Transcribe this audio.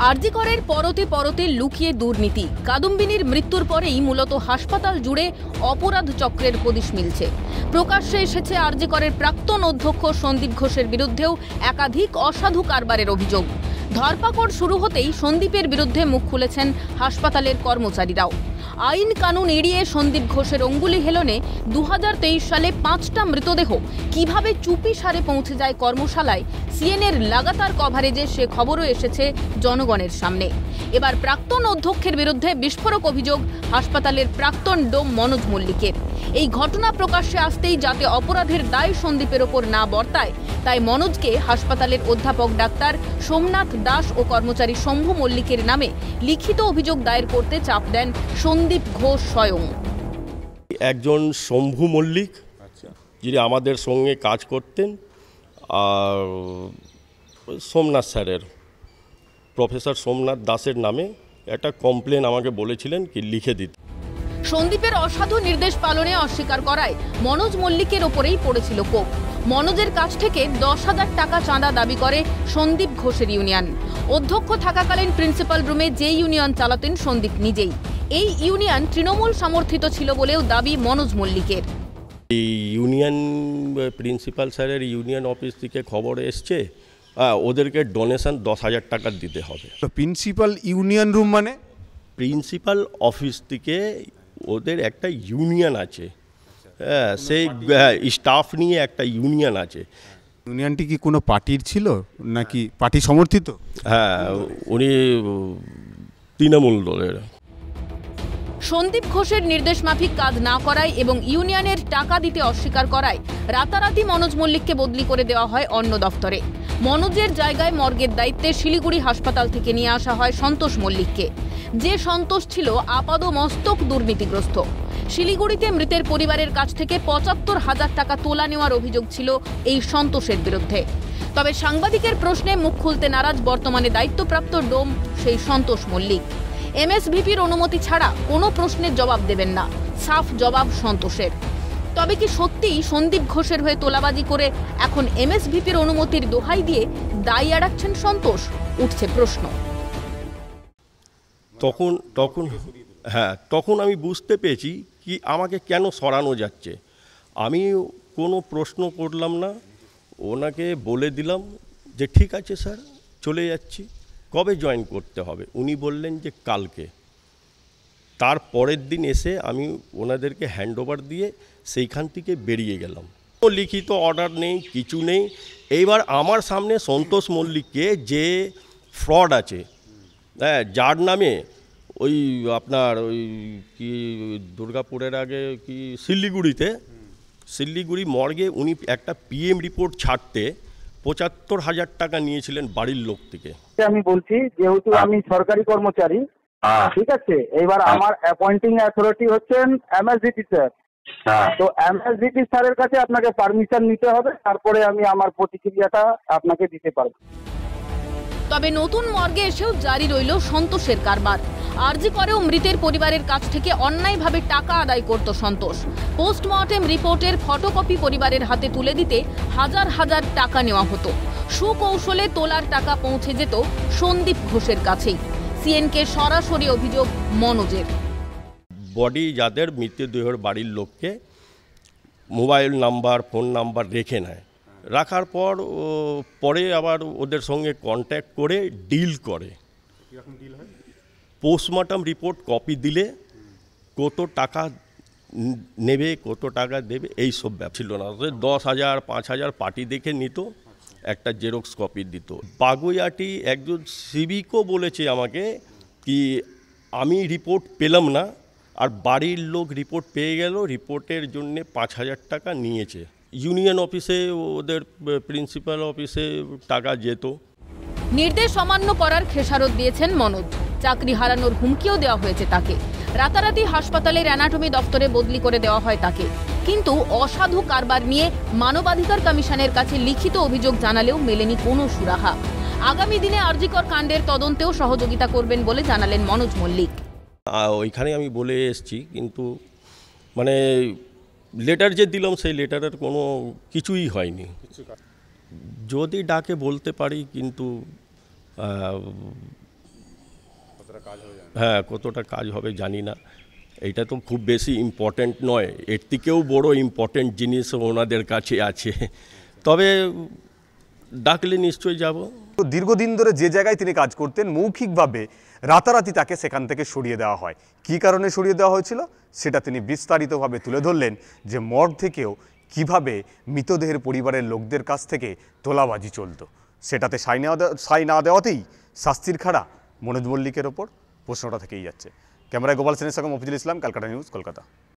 আরজি করের পরতে পরতে লুকিয়ে দুর্নীতি। কাদম্বিনীর মৃত্যুর পরেই মূলত হাসপাতাল জুড়ে অপরাধ চক্রের হদিশ মিলছে। প্রকাশ্যে এসেছে আরজি করের প্রাক্তন অধ্যক্ষ সন্দীপ ঘোষের বিরুদ্ধেও একাধিক অসাধু কারবারের অভিযোগ। ধরপাকড় শুরু হতেই সন্দীপের বিরুদ্ধে মুখ খুলেছেন হাসপাতালের কর্মচারীরাও। আইন কানুন এড়িয়ে সন্দীপ ঘোষের অঙ্গুলি হেলনে 2023 সালে 5টা মৃতদেহ কিভাবে চুপি সারে পৌঁছে যায় কর্মশালায়, সিএনএর লাগাতার কভারেজে সে খবরও এসেছে জনগণের সামনে। এবার প্রাক্তন অধ্যক্ষের বিরুদ্ধে বিস্ফোরক অভিযোগ হাসপাতালের প্রাক্তন ডোম মনোজ মল্লিকের। এই ঘটনা প্রকাশ্যে আসতেই যাতে অপরাধের দায় সন্দীপের ওপর না বর্তায়, তাই মনোজকে হাসপাতালের অধ্যাপক ডাক্তার সোমনাথ দাস ও কর্মচারী শম্ভু মল্লিকের নামে লিখিত অভিযোগ দায়ের করতে চাপ দেন সন্দীপ ঘোষ স্বয়ং। একজন শম্ভু মল্লিক, যিনি আমাদের সঙ্গে কাজ করতেন, আর সোমনাথ স্যারের, প্রফেসর সোমনাথ দাসের নামে একটা কমপ্লেন আমাকে বলেছিলেন কি লিখে দিতে। সন্দীপের অসাধু নির্দেশ পালনে অস্বীকার করায় মনোজ মল্লিকের ওপরেই পড়েছিল কোপ। মনোজের কাছ থেকে 10,000 টাকা চাঁদা দাবি করে সন্দীপ ঘোষের ইউনিয়ন। অধ্যক্ষ থাকাকালীন প্রিন্সিপাল রুমে যে ইউনিয়ন চালাতেন সন্দীপ নিজেই। এই ইউনিয়ন তৃণমূল সমর্থিত ছিল বলেও দাবি মনোজ মল্লিকের। এই ইউনিয়ন প্রিন্সিপাল স্যারের ইউনিয়ন অফিস থেকে খবর এসছে, ওদেরকে ডোনেশন 10,000 টাকা দিতে হবে। তো প্রিন্সিপাল ইউনিয়ন রুম মানে? প্রিন্সিপাল অফিস থেকে ওদের একটা ইউনিয়ন আছে, হ্যাঁ, সেই স্টাফ নিয়ে একটা ইউনিয়ন আছে। ইউনিয়নটি কি কোনো পার্টির ছিল নাকি পার্টি সমর্থিত? হ্যাঁ, উনি তৃণমূল দলের। সন্দীপ ঘোষের নির্দেশ মাফিক কাজ না করায় এবং ইউনিয়নের টাকা দিতে অস্বীকার করায় রাতারাতি মনোজ মল্লিককে বদলি করে দেওয়া হয় অন্য দফতরে। মনোজের জায়গায় মর্গের দায়িত্বে শিলিগুড়ি হাসপাতাল থেকে নিয়ে আসা হয় সন্তোষ মল্লিককে, যে সন্তোষ ছিল আপাদমস্তক দুর্নীতিগ্রস্ত। শিলিগুড়িতে মৃতের পরিবারের কাছ থেকে 75,000 টাকা তোলা নেওয়ার অভিযোগ ছিল এই সন্তোষের বিরুদ্ধে। তবে সাংবাদিকের প্রশ্নে মুখ খুলতে নারাজ বর্তমানে দায়িত্বপ্রাপ্ত ডোম সেই সন্তোষ মল্লিক। এমএসভিপির অনুমতি ছাড়া কোনো প্রশ্নের জবাব দেবেন না, সাফ জবাব সন্তোষের। তবে কি সত্যিই সন্দীপ ঘোষের হয়ে তোলাবাজি করে এখন এমএসভিপির অনুমতির দোহাই দিয়ে দায় এড়াচ্ছেন সন্তোষ? উঠছে প্রশ্ন। তখন আমি বুঝতে পেরেছি কি আমাকে কেন সরানো যাচ্ছে। আমি কোনো প্রশ্ন করলাম না, ওনাকে বলে দিলাম যে ঠিক আছে স্যার, চলে যাচ্ছি। কবে জয়েন করতে হবে? উনি বললেন যে কালকে। তার পরের দিন এসে আমি ওনাদেরকে হ্যান্ডওভার দিয়ে সেইখান থেকে বেরিয়ে গেলাম। লিখিত অর্ডার নেই, কিছু নেই। এইবার আমার সামনে সন্তোষ মল্লিককে, যে ফ্রড আছে, হ্যাঁ, যার নামে ওই আপনার ওই কি দুর্গাপুরের আগে কি শিলিগুড়ি মর্গে উনি একটা পিএম রিপোর্ট ছাড়তে 75,000 টাকা নিয়েছিলেন বাড়ির লোক থেকে। আমি বলছি, যেহেতু আমি সরকারি কর্মচারী, ঠিক আছে, এবার আমার অ্যাপয়েন্টিং অথরিটি হচ্ছেন এমএসডিটি স্যার। তো এমএসডিটি স্যারের কাছে আপনাকে পারমিশন নিতে হবে, তারপরে আমি আমার প্রতিক্রিয়াটা আপনাকে দিতে পারবো। তবে নতুন মর্গে এসেও জারি রইল সন্তোষের কারবার। আরজি করেও মৃতের পরিবারের কাছ থেকে অন্যায়ভাবে টাকা আদায় করত সন্তোষ। পোস্টমর্টেম রিপোর্টের ফটোকপি পরিবারের হাতে তুলে দিতে হাজার হাজার টাকা নেওয়া হতো। সুকৌশলে তোলার টাকা পৌঁছে যেত সন্দীপ ঘোষের কাছেই। সিএনকে সরাসরি অভিযোগ মনোজের। বডি যাদের মৃতদেহের বাড়ির লোককে মোবাইল নাম্বার, ফোন নাম্বার রেখে নেয়, রাখার পর পরে আবার ওদের সঙ্গে কন্ট্যাক্ট করে ডিল করে। পোস্টমর্টম রিপোর্ট কপি দিলে কত টাকা নেবে, কত টাকা দেবে, এই সব ব্যাপার ছিল না। 10,000, 5,000 পার্টি দেখে নিত, একটা জেরক্স কপি দিত। বাগুইয়াটি একজন সিভিকও বলেছে আমাকে কি আমি রিপোর্ট পেলাম না, আর বাড়ির লোক রিপোর্ট পেয়ে গেল, রিপোর্টের জন্যে 5,000 টাকা নিয়েছে। ইউনিয়ন অফিসে, ওদের প্রিন্সিপাল অফিসে টাকা যেত। নির্দেশ অমান্য করার খেসারত দিয়েছেন মনোজ। চাকরি হারানোর হুমকিও দেওয়া হয়েছে তাকে। রাতারাতি হাসপাতালের অ্যানাটমি দপ্তরে বদলি করে দেওয়া হয় তাকে। কিন্তু অসাধু কারবার নিয়ে মানবাধিকার কমিশনের কাছে লিখিত অভিযোগ জানালেও মেলেনি কোনো সুরাহা। আগামী দিনে আরজিকর কাণ্ডের তদন্তেও সহযোগিতা করবেন বলে জানালেন মনোজ মল্লিক। ওইখানে আমি বলে এসেছি, কিন্তু মানে লেটার যে দিলাম সেই লেটারের কোনো কিছুই হয়নি। যদি ডাকে বলতে পারি, কিন্তু হ্যাঁ, কতটা কাজ হবে জানি না। এটা তো খুব বেশি ইম্পর্ট্যান্ট নয়, এর থেকেও বড় ইম্পর্ট্যান্ট জিনিস ওনাদের কাছে আছে। তবে ডাকলে নিশ্চয়ই যাব। তো দীর্ঘদিন ধরে যে জায়গায় তিনি কাজ করতেন, মৌখিকভাবে রাতারাতি তাকে সেখান থেকে সরিয়ে দেওয়া হয়। কী কারণে সরিয়ে দেওয়া হয়েছিল সেটা তিনি বিস্তারিতভাবে তুলে ধরলেন, যে মর্গ থেকেও কিভাবে মৃতদেহের পরিবারের লোকদের কাছ থেকে তোলাবাজি চলত, সেটাতে সাই না দেওয়াতেই শাস্তির খাড়া মনোজ মল্লিকের ওপর। প্রশ্নটা থেকেই যাচ্ছে। ক্যামেরায় গোপাল সেনের সঙ্গে মফিজুল ইসলাম, ক্যালকাটা নিউজ, কলকাতা।